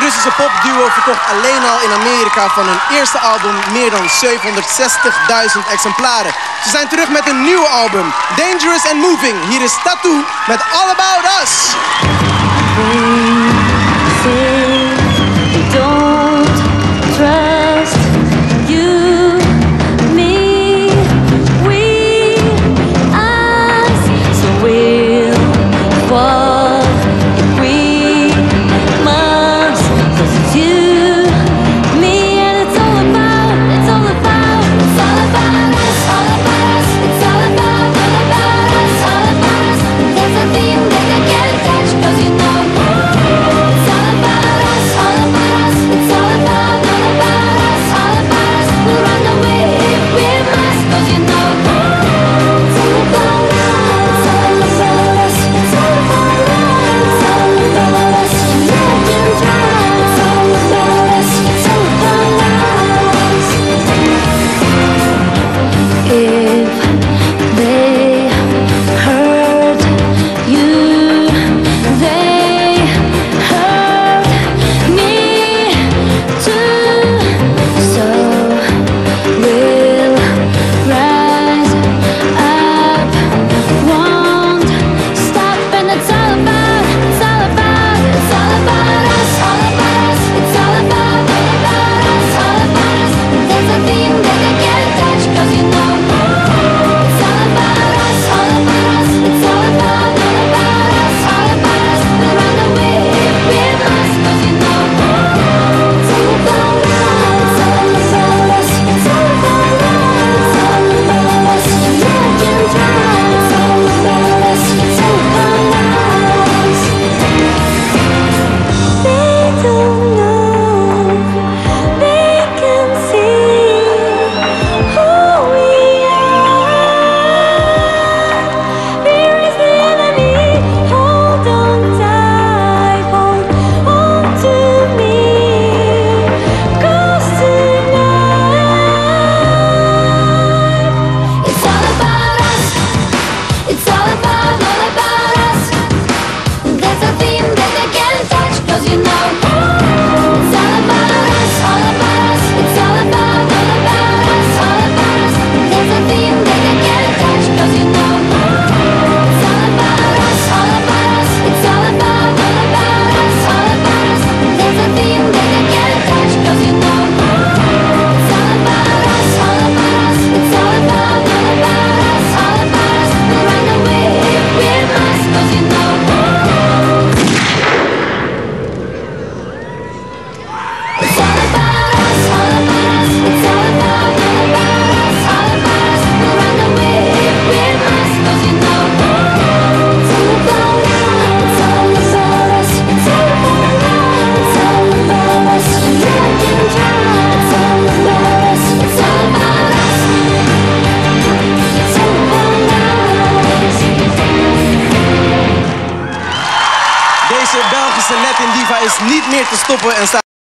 Russische popduo verkocht alleen al in Amerika van hun eerste album meer dan 760.000 exemplaren. Ze zijn terug met een nieuw album, Dangerous and Moving. Hier is t.A.T.u met All About Us. Deze Belgische Latin diva is niet meer te stoppen en staat